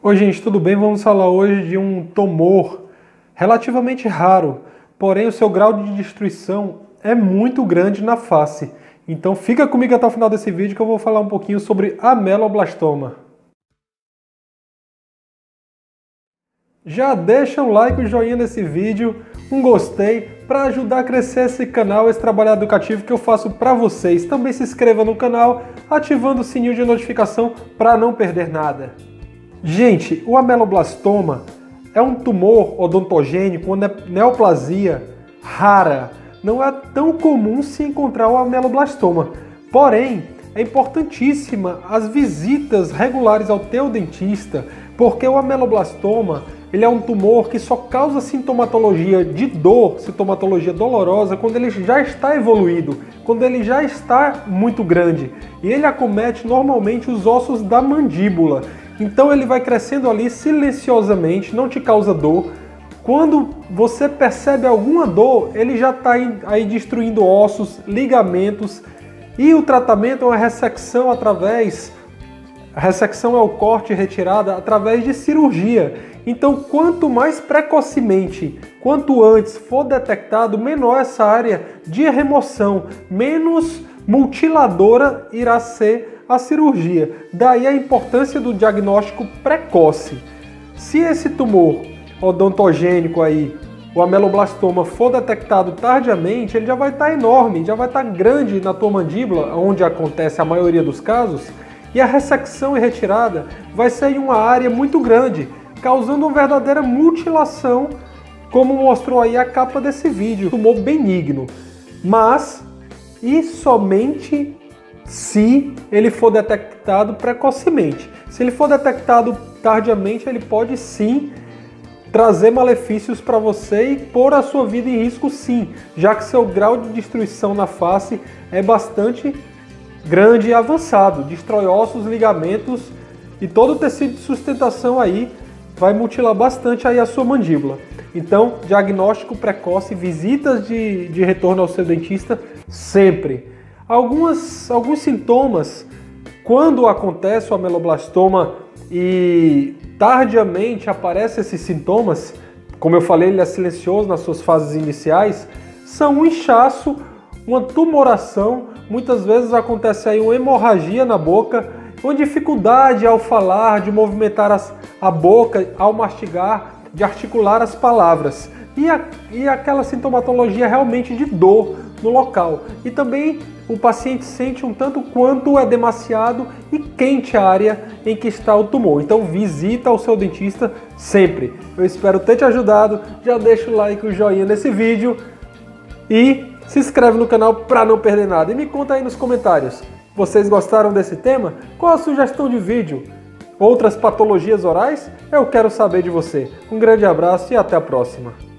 Oi gente, tudo bem? Vamos falar hoje de um tumor relativamente raro, porém o seu grau de destruição é muito grande na face. Então fica comigo até o final desse vídeo que eu vou falar um pouquinho sobre ameloblastoma. Já deixa um like, um joinha nesse vídeo, um gostei, para ajudar a crescer esse canal, esse trabalho educativo que eu faço para vocês. Também se inscreva no canal, ativando o sininho de notificação para não perder nada. Gente, o ameloblastoma é um tumor odontogênico, uma neoplasia rara. Não é tão comum se encontrar o ameloblastoma. Porém, é importantíssima as visitas regulares ao teu dentista, porque o ameloblastoma ele é um tumor que só causa sintomatologia de dor, sintomatologia dolorosa, quando ele já está evoluído, quando ele já está muito grande. E ele acomete normalmente os ossos da mandíbula. Então ele vai crescendo ali silenciosamente, não te causa dor. Quando você percebe alguma dor, ele já está aí destruindo ossos, ligamentos. E o tratamento é uma ressecção A ressecção é o corte e retirada através de cirurgia. Então quanto mais precocemente, quanto antes for detectado, menor essa área de remoção, menos mutiladora irá ser a cirurgia. Daí a importância do diagnóstico precoce. Se esse tumor odontogênico aí, o ameloblastoma, for detectado tardiamente, ele já vai estar enorme, já vai estar grande na tua mandíbula, onde acontece a maioria dos casos, e a ressecção e retirada vai ser em uma área muito grande, causando uma verdadeira mutilação, como mostrou aí a capa desse vídeo. Tumor benigno, mas e somente se ele for detectado precocemente. Se ele for detectado tardiamente, ele pode sim trazer malefícios para você e pôr a sua vida em risco sim, já que seu grau de destruição na face é bastante grande e avançado. Destrói ossos, ligamentos e todo o tecido de sustentação aí, vai mutilar bastante aí a sua mandíbula. Então, diagnóstico precoce, visitas de retorno ao seu dentista sempre. Alguns sintomas, quando acontece o ameloblastoma e tardiamente aparecem esses sintomas, como eu falei, ele é silencioso nas suas fases iniciais, são um inchaço, uma tumoração, muitas vezes acontece aí uma hemorragia na boca, uma dificuldade ao falar, de movimentar a boca, ao mastigar, de articular as palavras. E aquela sintomatologia realmente de dor no local. E também o paciente sente um tanto quanto é demasiado e quente a área em que está o tumor. Então visita o seu dentista sempre. Eu espero ter te ajudado. Já deixa o like e o joinha nesse vídeo. E se inscreve no canal para não perder nada. E me conta aí nos comentários. Vocês gostaram desse tema? Qual a sugestão de vídeo? Outras patologias orais? Eu quero saber de você. Um grande abraço e até a próxima.